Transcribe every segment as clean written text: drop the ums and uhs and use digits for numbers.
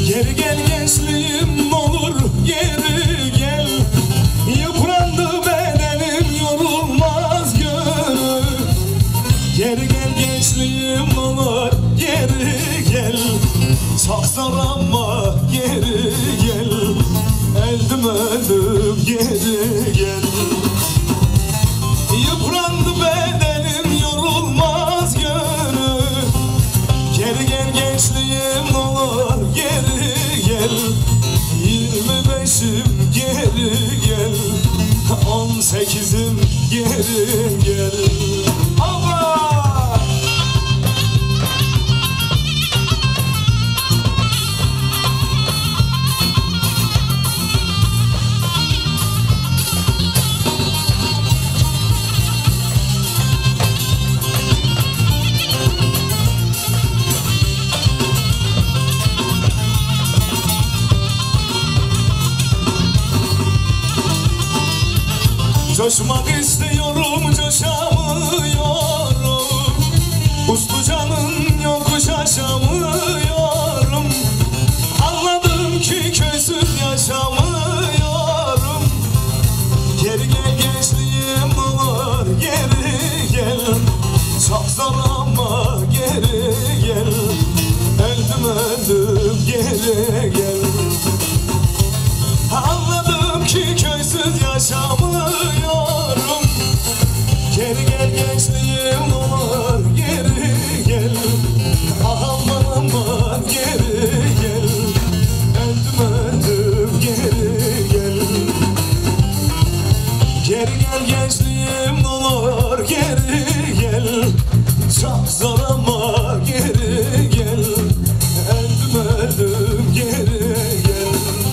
Geri gel gençliğim olur geri gel. Yıprandı bedenim yorulmaz gönül. Geri gel gençliğim olur geri gel. Çok zor ama geri gel. Öldüm öldüm geri gel. Yıprandı bedenim yorulmaz gönül. Geri gel gençliğim olur geri gel. 25'im geri gel. 18'im geri gel. Allah! Coşmak istiyorum, coşamıyorum. Uslucanın yokuş aşamıyorum. Anladım ki köysüz yaşamıyorum. Geri gel gençliğim olur geri gel. Çok zor ama geri gel. Öldüm öldüm geri gel. Anladım ki köysüz yaşamıyorum. Geri gel gençliğim olur geri gel. Aman aman geri gel. Öldüm öldüm geri gel. Geri gel gençliğim olur geri gel. Çok zor ama geri gel. Öldüm öldüm geri gel.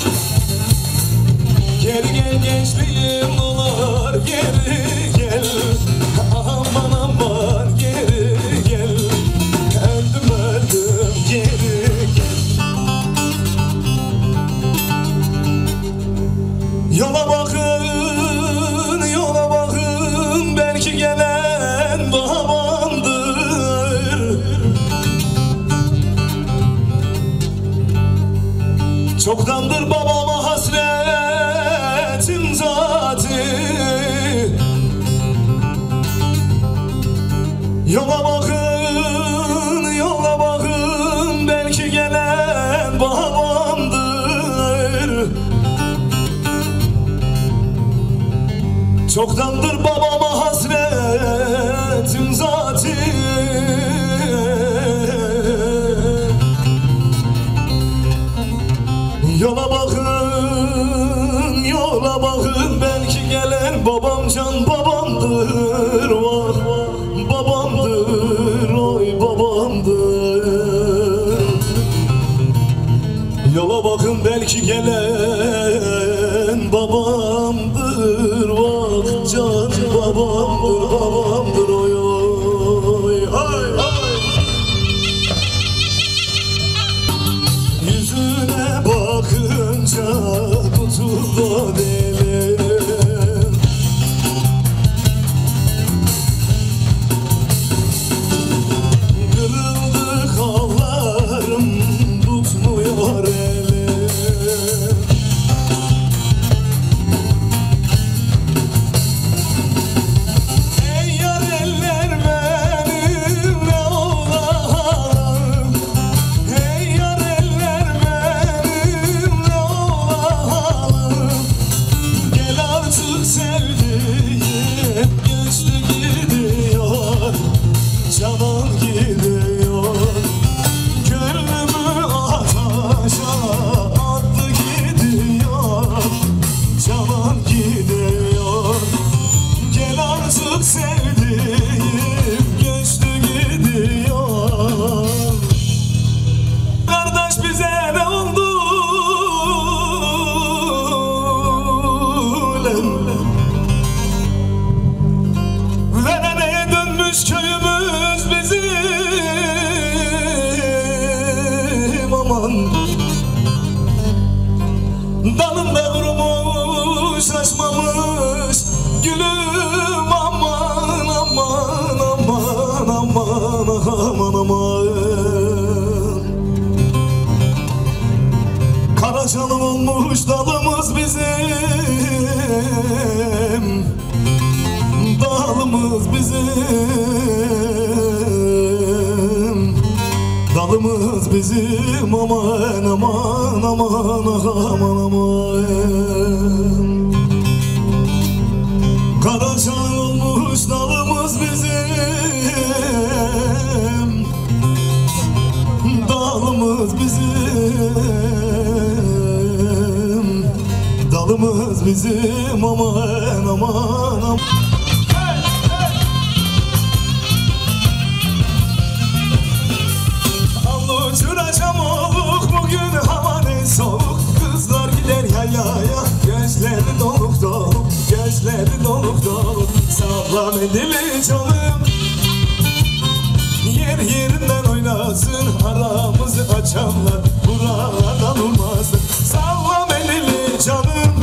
Geri gel gençliğim olur geri gel. Aman aman geri gel. Öldüm öldüm geri gel. Yola bakın, yola bakın, belki gelen babandır. Çoktandır babama hasretim zati. Yola bakın, yola bakın, belki gelen babamdır. Çoktandır babama hasretim zati. Yola bakın, yola bakın, belki gelen babam can babamdır. Vah vah babamdır, oy babamdır. Yola bakın belki gelen babamdır. Vah can babamdır, babamdır, oy oy oy oy. Yüzüne bakınca tutuldu dilim. Kırıldı kollarım, tutmuyor elim. Ey yar eller benim ne olalım. Ey yar eller benim ne olalım. Gel artık sevdiğim, geçti gidiyor. Canan gidiyor. Gönlümü ateşe attı gidiyor. Canan gidiyor. Gel artık sevdiğim, geçti gidiyor. Kardeş bize ne oldu? Verene dönmüş köyümüz bizim, aman. Dalında kurumuş, açmamış gülüm, aman aman aman aman aman aman. Karacanım olmuş dalımız bizim, dalımız bizim, dalımız bizim. Aman aman aman aman aman. Karacan olmuş dalımız bizim, dalımız bizim, dalımız bizim. Aman aman aman. Uçuracağım oğluk, bugün hava ne soğuk. Kızlar gider yayaya, gözleri doluk doluk, gözleri doluk doluk. Sağlam edili canım, yer yerinden oynasın. Aramızı açanlar buralardan olmasın. Sağlam edili canım,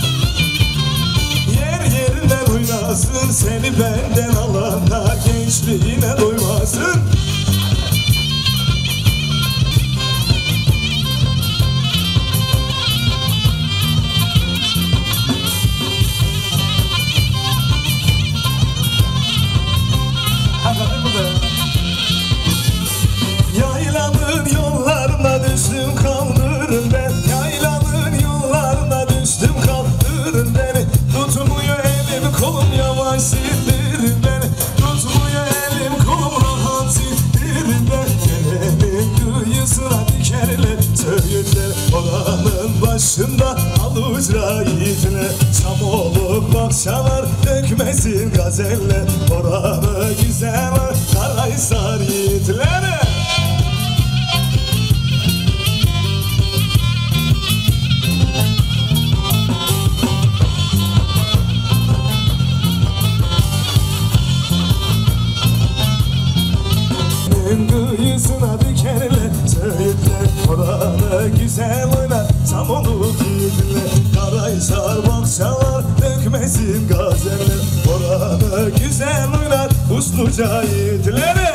yer yerinden oynasın. Seni benden alanlar gençliğine doymasın. Yaylanın yollarına düştüm, kaldırın ben. Yaylanın yollarına düştüm, kaldırın beni. Tutmuyor elim kolum, yavaş sildirin beni. Tutmuyor elim kolum, rahat sildirin beni. Gelenin kıyısına dikerler, söğütler. Oranın başında alucra yiğitler. Çam olup bakşalar, dökmesin gazeller. Oranı güzel Karahisar yiğitleri. Kıyısına dikerler, söğütler. Oranı güzel oynar, çam olup yiğitler. Karahisar bakşalar, dökmesin gazeller. Oranı güzel oynar, usluca yiğitleri.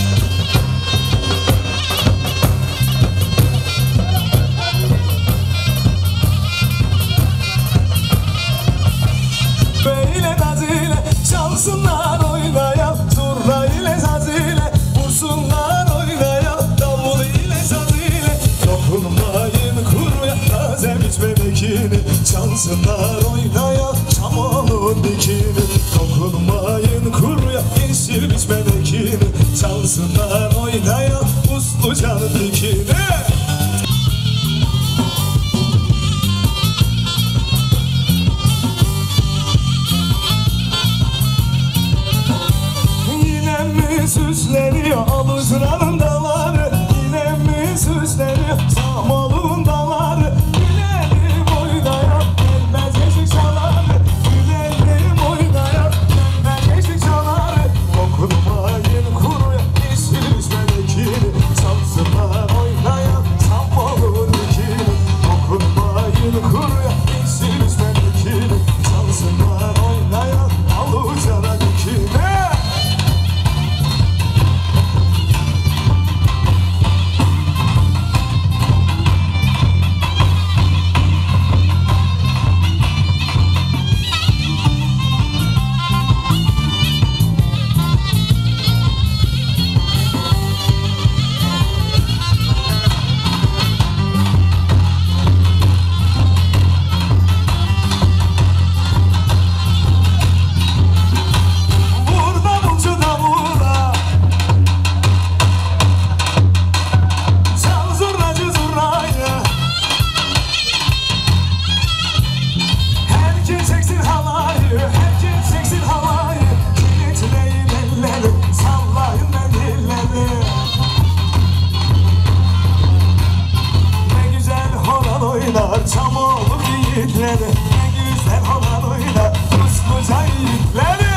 Beyle nazile çalsınlar oynaya, zurna ile zazile vursunlar oynaya, davul ile saz ile. Dokunmayın kuruya, taze biçmedekini, çalsınlar oynaya, çam olun dikini. Dokunmayın kuruya, yeşil biçmedekini, çalsınlar oynaya, usluca dikini. Süsleniyor alucranın daları, yine mi süsleniyor Samol'un daları. Gülelim oynaya, gelmez eşik çaları. Gülelim oynaya, gelmez eşik çaları. Dokunmayın kuruya, yeşil üstmedekini, çalsınlar oynaya, Samol'un dikini. Dokunmayın kuruya, yeşil üstmedekini, çalsınlar oynaya, alucra dikini. Çam olup yiğitleri, ne güzel olan oynar usluca yiğitleri.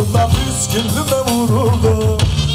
Omzumdan püsküllüme vuruldu.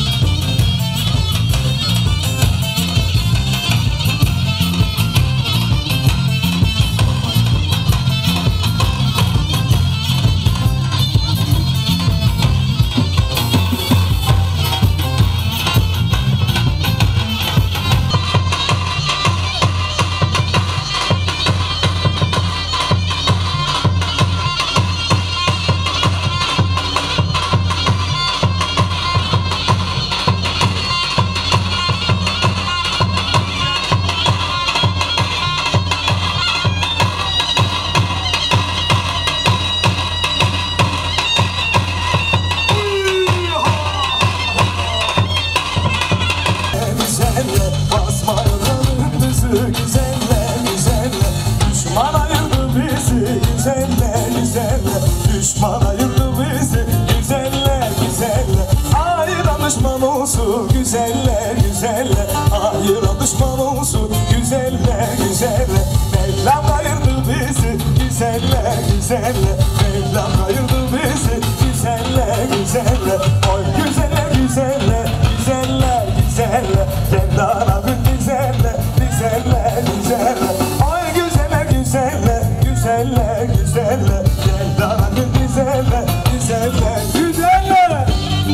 Düşman ayırdı bizi, güzeller güzeller. Ayıran düşman olsun, güzeller güzeller. Ayıran düşman olsun, güzeller güzeller. Mevlam ayırdı bizi, güzeller güzeller. Mevlam ayırdı bizi, güzeller güzeller. Oy güzeller güzeller, güzeller güzeller. Kendana bir güzeller, güzeller güzeller. Oy güzeller güzeller, güzeller güzeller. Kendana bir güzeller, güzeller güzeller.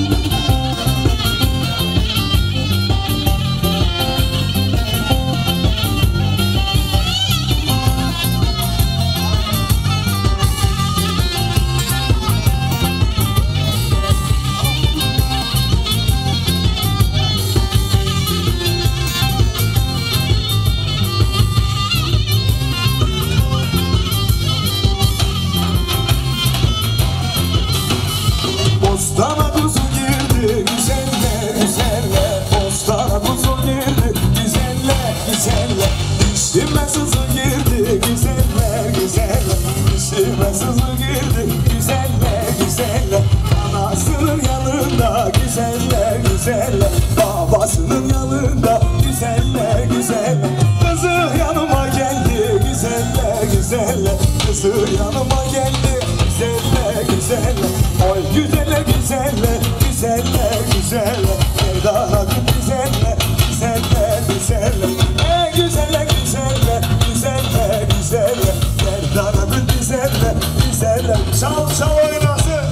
Bostana kuzu girdi, güzeller güzeller. Bostana kuzu girdi, güzeller güzeller. İçime sızı girdi, güzeller güzeller. İçime sızı girdi, güzeller güzeller. Anasının yanında, güzeller güzeller. Babasının yanında, güzeller güzeller. Kızı yanıma geldi, güzeller güzeller. Kızı yanıma geldi, güzeller güzeller. Oy güzeller güzeller, güzeller güzeller. Meydan güzeller, güzeller güzeller. Güzeller güzeller, güzeller güzeller. Meydan güzeller, güzeller. Çal çal oynasın.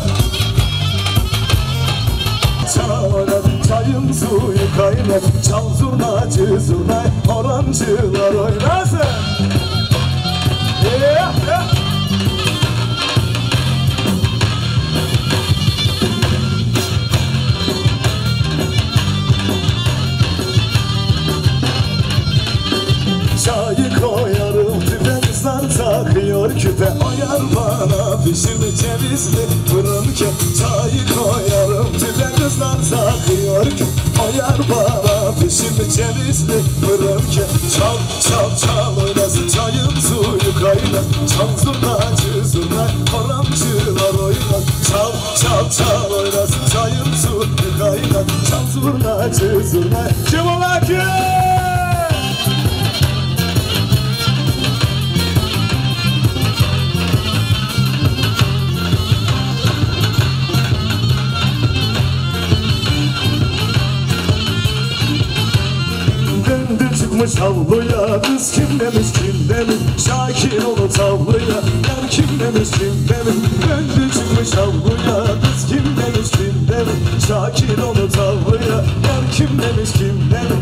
Çal çayın suyu kaynar. Çal zurnacı zurnay, orancılar oynasın. Çayı koyarım tüpe, kızlar takıyor küpe. Oyar bana pişirdi cevizli fırınke. Çayı koyarım tüpe, kızlar takıyor küpe. Oyar bana pişirdi cevizli fırınke. Çal çal çal oynasın çayın suyu kaynar. Çal zurnacı zurnay, orancılar oynar. Çal çal çal oynasın çayın suyu kaynar. Çal zurnacı zurnay. Kim ola ki? Çıkmış avluya, kız kim demiş kim demiş. Şakir olu tavluya, yar kim demiş kim demiş. Döndü çıkmış avluya, kız kim demiş kim demiş. Şakir olu tavluya, yar kim demiş kim demiş.